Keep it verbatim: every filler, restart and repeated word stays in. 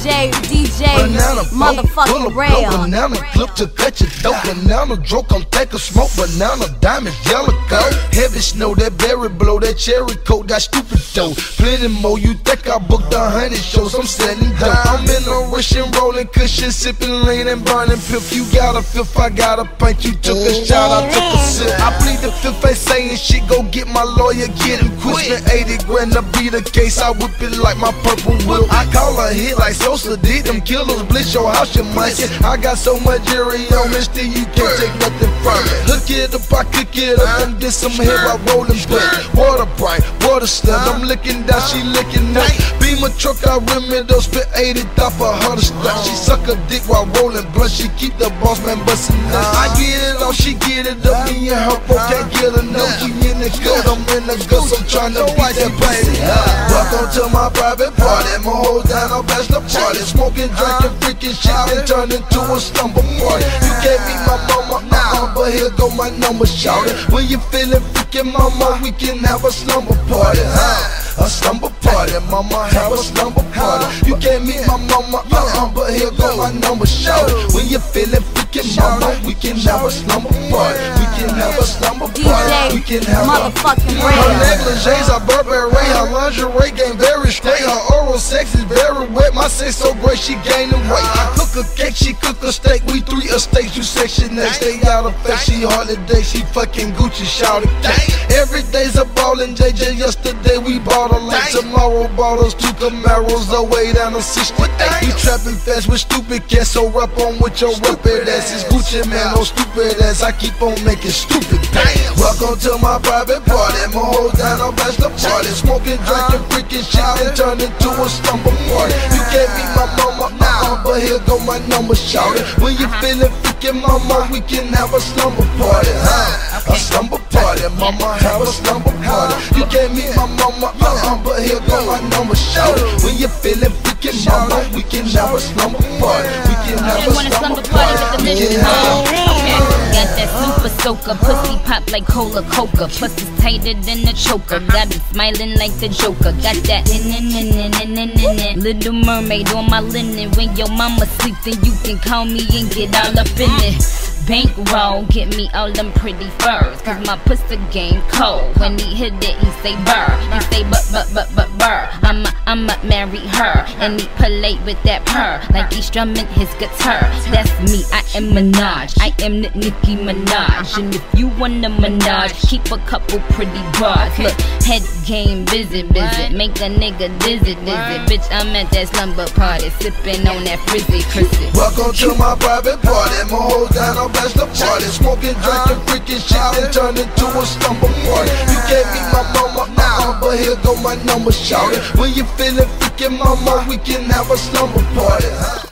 J, D J, banana motherfucking rail. Banana clip to cut your throat. Banana drunk, I'm take a smoke. Banana diamonds, yellow gold. Heavy snow, that berry blow, that cherry coat, that stupid dough. Plenty more, you think I booked a hundred shows, I'm selling dope. I'm in a rushing, rolling cushion, sipping lean and burning piff. You got a fifth, I got a pint, you took a shot, I took a sip. I plead the fifth, ain't saying shit, go get my lawyer, get him quick. Spent eighty grand to be the case, I whip it like my purple whip. I call a hit like Sosa did, them killers blitz your house, you might. I got so much jury on me, still you can't take nothing from it. Hook it up, I cook it up, and get some hair while rolling blood. Water bright, water slut, I'm looking down, she licking up. Beam a truck, I rim it up, spit eighty thou for her to stuff. She suck a dick while rolling blunt, she keep the boss man bustin' nuts. I get it off, she get it up, me and her both can't get enough. We in the good, I'm in the good, so I'm tryna beat that pussy. Welcome to my private party, my whole down on bachelor party. Smoking, drinking, freaking shit, then turn into a slumber party. You can't meet my mama, uh-uh, but here go my number, shout it. When you feeling freaking mama, we can have a slumber party, huh? A slumber party, mama, have a slumber party. You can't meet my mama, uh-uh, but here go my number, shout it. When you feeling freaking mama, we can have a slumber party. We can have a slumber party. We can have motherfucking a her negligees are Burberry, her lingerie game very straight. Her oral sex is very wet. My sex so great, she gaining weight. I cook a cake, she cook a steak. We three estates, you section next. They got a face, she holiday, she fucking Gucci, shout it. Every day's a ballin', J J. Yesterday we bought a lake. Tomorrow bought us two Camaros, away down to sixty-eight. You trapping fast with stupid cats, so rap on with your rapid ass. It's Gucci man, no stupid ass. I keep on making stupid dance. Welcome to my private party, my whole down on bachelor party. Smoking, drinking, freaking shit, then turn into a slumber party. You can't meet my mama, uh-uh, but here go my number, shout it. When you feeling freaking mama, we can have a slumber party, huh? A slumber party, mama, have a slumber party. You can't meet my mama, uh-uh, but here go my number, shout it. When you feeling freaking mama, we can have a slumber party. We can have a slumber party with the mission. Got that super soaker, pussy pop like cola coca. Plus it's tighter than a choker. Got it smiling like the Joker. Got that in in in in in in in Little Mermaid on my linen. When your mama sleep, then you can call me and get all up in it. Bankroll, get me all them pretty furs. Cause my pussy game cold. When he hit it, he say burr. He say but but but but burr. I'ma I'ma marry her. And he polite with that purr. Like he strumming his guitar. That's me, I am Minaj. I am Nicki Minaj. And if you wanna Minaj, keep a couple pretty bras. Look, head game, visit, visit. Make a nigga dizzy, dizzy. Bitch, I'm at that slumber party. Sipping on that frizzy, frizzy. Welcome to my private party, my whole down on bachelor party. Smoking, drinking, freaking shit, then turn into a slumber party. You can't meet my mama, uh-uh, but here go my number, shout it. When you feeling freaking mama, we can have a slumber party.